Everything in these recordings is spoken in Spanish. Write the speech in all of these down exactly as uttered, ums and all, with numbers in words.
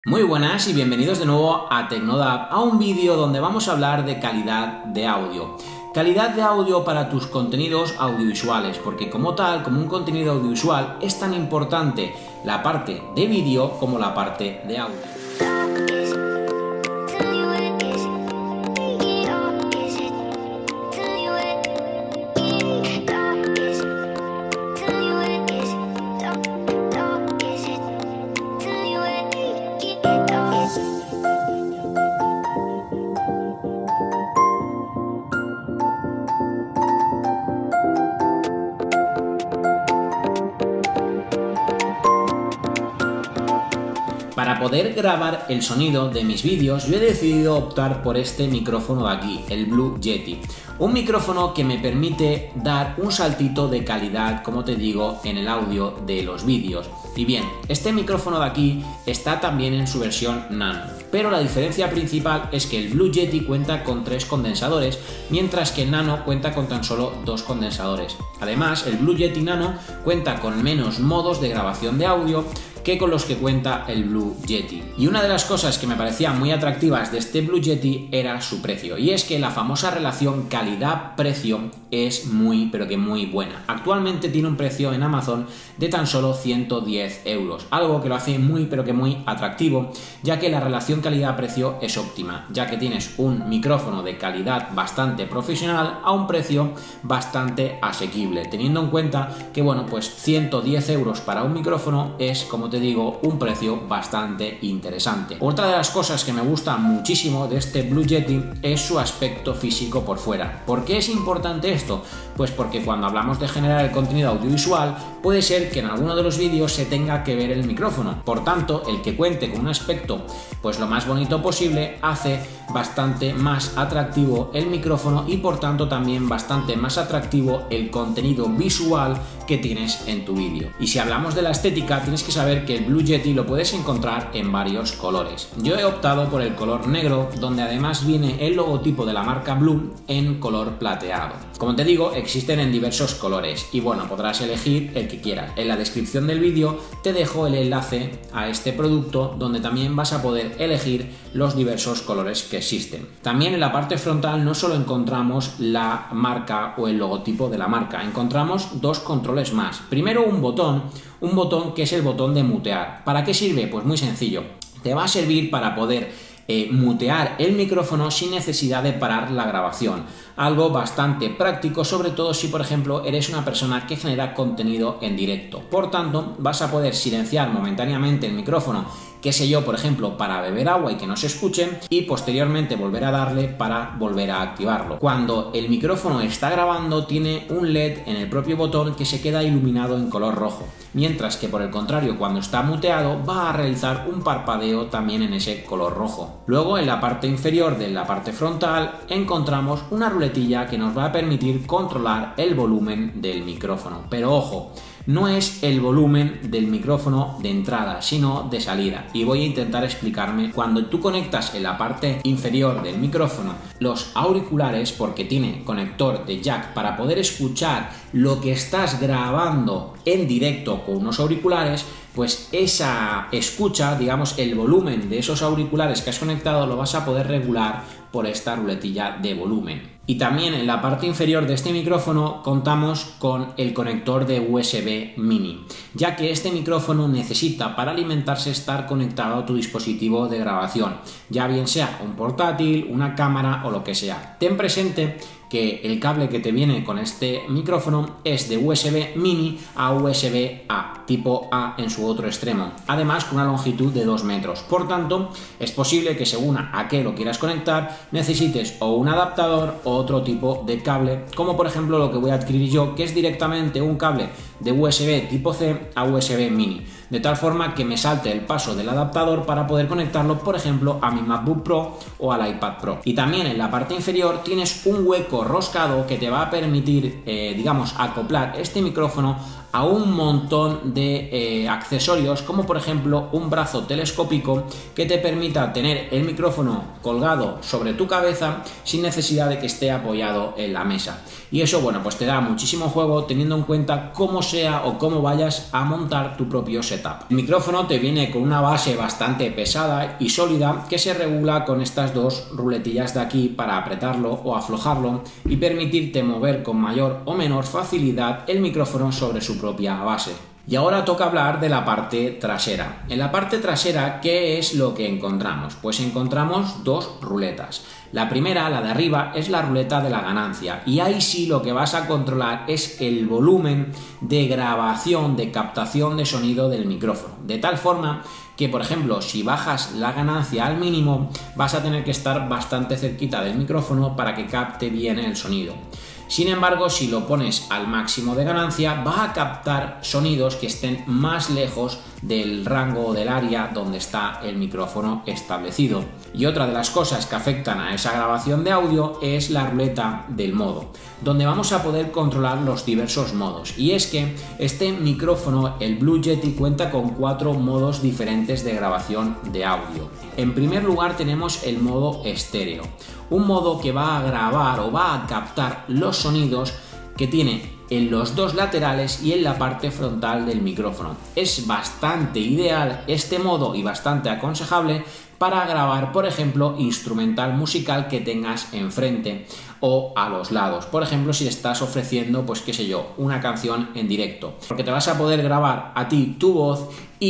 Muy buenas y bienvenidos de nuevo a Tecnodap, a un vídeo donde vamos a hablar de calidad de audio. Calidad de audio para tus contenidos audiovisuales, porque como tal, como un contenido audiovisual, es tan importante la parte de vídeo como la parte de audio. Para poder grabar el sonido de mis vídeos, yo he decidido optar por este micrófono de aquí, el Blue Yeti. Un micrófono que me permite dar un saltito de calidad, como te digo, en el audio de los vídeos. Y bien, este micrófono de aquí está también en su versión nano, pero la diferencia principal es que el Blue Yeti cuenta con tres condensadores, mientras que el nano cuenta con tan solo dos condensadores. Además, el Blue Yeti Nano cuenta con menos modos de grabación de audio que con los que cuenta el Blue Yeti. Y una de las cosas que me parecían muy atractivas de este Blue Yeti era su precio, y es que la famosa relación calidad-precio es muy pero que muy buena. Actualmente tiene un precio en Amazon de tan solo ciento diez euros, algo que lo hace muy pero que muy atractivo, ya que la relación calidad-precio es óptima, ya que tienes un micrófono de calidad bastante profesional a un precio bastante asequible, teniendo en cuenta que bueno, pues ciento diez euros para un micrófono es, como te digo, un precio bastante interesante. Otra de las cosas que me gusta muchísimo de este Blue Yeti es su aspecto físico por fuera. ¿Por qué es importante esto? Pues porque cuando hablamos de generar el contenido audiovisual, puede ser que en alguno de los vídeos se tenga que ver el micrófono. Por tanto, el que cuente con un aspecto pues lo más bonito posible hace bastante más atractivo el micrófono y por tanto también bastante más atractivo el contenido visual que tienes en tu vídeo. Y si hablamos de la estética, tienes que saber que el Blue Yeti lo puedes encontrar en varios colores. Yo he optado por el color negro, donde además viene el logotipo de la marca Blue en color plateado. Como te digo, existen en diversos colores y bueno, podrás elegir el que quieras. En la descripción del vídeo te dejo el enlace a este producto, donde también vas a poder elegir los diversos colores que existen. También en la parte frontal no solo encontramos la marca o el logotipo de la marca, encontramos dos controles más. Primero un botón, un botón que es el botón de mutear. ¿Para qué sirve? Pues muy sencillo. Te va a servir para poder Eh, mutear el micrófono sin necesidad de parar la grabación, algo bastante práctico, sobre todo si por ejemplo eres una persona que genera contenido en directo. Por tanto, vas a poder silenciar momentáneamente el micrófono, qué sé yo, por ejemplo, para beber agua y que no se escuche, y posteriormente volver a darle para volver a activarlo. Cuando el micrófono está grabando, tiene un L E D en el propio botón que se queda iluminado en color rojo, mientras que por el contrario, cuando está muteado, va a realizar un parpadeo también en ese color rojo. Luego, en la parte inferior de la parte frontal, encontramos una ruletilla que nos va a permitir controlar el volumen del micrófono. Pero ojo, no es el volumen del micrófono de entrada, sino de salida. Y voy a intentar explicarme. Cuando tú conectas en la parte inferior del micrófono los auriculares, porque tiene conector de jack para poder escuchar lo que estás grabando en directo con unos auriculares, pues esa escucha, digamos, el volumen de esos auriculares que has conectado lo vas a poder regular por esta ruletilla de volumen. Y también en la parte inferior de este micrófono contamos con el conector de U S B mini, ya que este micrófono necesita para alimentarse estar conectado a tu dispositivo de grabación, ya bien sea un portátil, una cámara o lo que sea. Ten presente que el cable que te viene con este micrófono es de U S B mini a U S B A, tipo A en su otro extremo, además con una longitud de dos metros. Por tanto, es posible que según a qué lo quieras conectar, necesites o un adaptador o otro tipo de cable, como por ejemplo lo que voy a adquirir yo, que es directamente un cable de U S B tipo C a U S B mini, de tal forma que me salte el paso del adaptador para poder conectarlo, por ejemplo, a mi MacBook Pro o al iPad Pro. Y también en la parte inferior tienes un hueco roscado que te va a permitir, eh, digamos, acoplar este micrófono a un montón de eh, accesorios, como por ejemplo un brazo telescópico que te permita tener el micrófono colgado sobre tu cabeza sin necesidad de que esté apoyado en la mesa. Y eso, bueno, pues te da muchísimo juego teniendo en cuenta cómo sea o cómo vayas a montar tu propio setup. El micrófono te viene con una base bastante pesada y sólida que se regula con estas dos ruletillas de aquí para apretarlo o aflojarlo y permitirte mover con mayor o menor facilidad el micrófono sobre su propia base. Y ahora toca hablar de la parte trasera. En la parte trasera, ¿qué es lo que encontramos? Pues encontramos dos ruletas. La primera, la de arriba, es la ruleta de la ganancia y ahí sí lo que vas a controlar es el volumen de grabación, de captación de sonido del micrófono. De tal forma que, por ejemplo, si bajas la ganancia al mínimo, vas a tener que estar bastante cerquita del micrófono para que capte bien el sonido. Sin embargo, si lo pones al máximo de ganancia, va a captar sonidos que estén más lejos del rango o del área donde está el micrófono establecido. Y otra de las cosas que afectan a esa grabación de audio es la ruleta del modo, donde vamos a poder controlar los diversos modos. Y es que este micrófono, el Blue Yeti, cuenta con cuatro modos diferentes de grabación de audio. En primer lugar tenemos el modo estéreo, un modo que va a grabar o va a captar los sonidos que tiene en los dos laterales y en la parte frontal del micrófono. Es bastante ideal este modo y bastante aconsejable para grabar, por ejemplo, instrumental musical que tengas enfrente o a los lados. Por ejemplo, si estás ofreciendo, pues qué sé yo, una canción en directo. Porque te vas a poder grabar a ti tu voz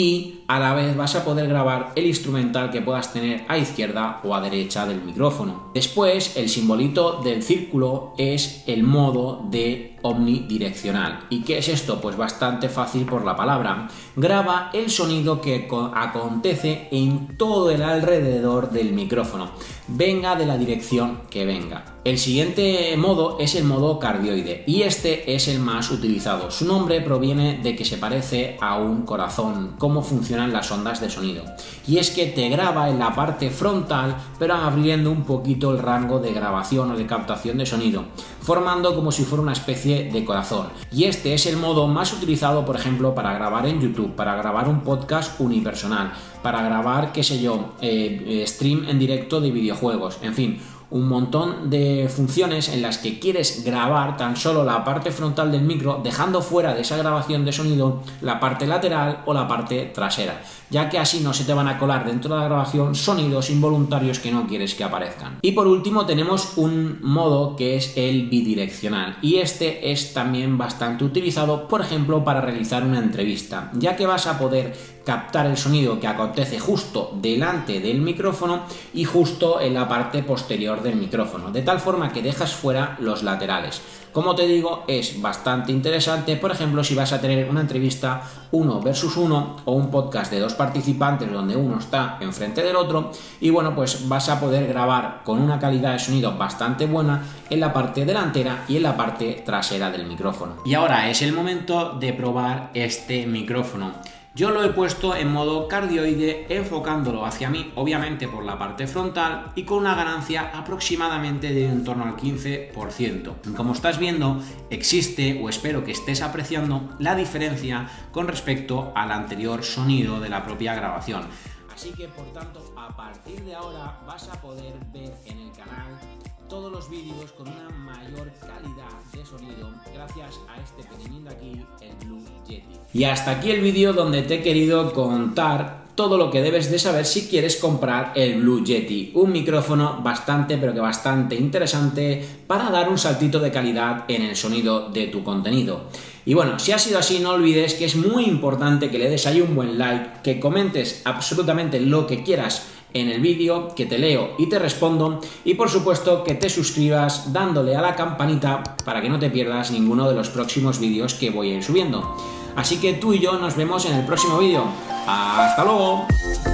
y a la vez vas a poder grabar el instrumental que puedas tener a izquierda o a derecha del micrófono. Después, el simbolito del círculo es el modo de omnidireccional. ¿Y qué es esto? Pues bastante fácil por la palabra. Graba el sonido que acontece en todo el alrededor del micrófono, venga de la dirección que venga. El siguiente modo es el modo cardioide y este es el más utilizado. Su nombre proviene de que se parece a un corazón, cómo funcionan las ondas de sonido. Y es que te graba en la parte frontal, pero abriendo un poquito el rango de grabación o de captación de sonido, formando como si fuera una especie de corazón. Y este es el modo más utilizado, por ejemplo, para grabar en YouTube, para grabar un podcast unipersonal, para grabar, qué sé yo, eh, stream en directo de videojuegos, en fin, un montón de funciones en las que quieres grabar tan solo la parte frontal del micro, dejando fuera de esa grabación de sonido la parte lateral o la parte trasera, ya que así no se te van a colar dentro de la grabación sonidos involuntarios que no quieres que aparezcan. Y por último tenemos un modo que es el bidireccional y este es también bastante utilizado, por ejemplo, para realizar una entrevista, ya que vas a poder captar el sonido que acontece justo delante del micrófono y justo en la parte posterior del micrófono, de tal forma que dejas fuera los laterales. Como te digo, es bastante interesante, por ejemplo, si vas a tener una entrevista uno versus uno o un podcast de dos participantes donde uno está enfrente del otro y bueno, pues vas a poder grabar con una calidad de sonido bastante buena en la parte delantera y en la parte trasera del micrófono. Y ahora es el momento de probar este micrófono. Yo lo he puesto en modo cardioide, enfocándolo hacia mí, obviamente por la parte frontal y con una ganancia aproximadamente de en torno al quince por ciento. Como estás viendo, existe, o espero que estés apreciando, la diferencia con respecto al anterior sonido de la propia grabación. Así que, por tanto, a partir de ahora vas a poder ver en el canal todos los vídeos con una mayor calidad de sonido gracias a este pequeñín de aquí, el Blue Yeti. Y hasta aquí el vídeo donde te he querido contar todo lo que debes de saber si quieres comprar el Blue Yeti, un micrófono bastante pero que bastante interesante para dar un saltito de calidad en el sonido de tu contenido. Y bueno, si ha sido así, no olvides que es muy importante que le des ahí un buen like, que comentes absolutamente lo que quieras en el vídeo, que te leo y te respondo, y por supuesto que te suscribas dándole a la campanita para que no te pierdas ninguno de los próximos vídeos que voy a ir subiendo. Así que tú y yo nos vemos en el próximo vídeo. ¡Hasta luego!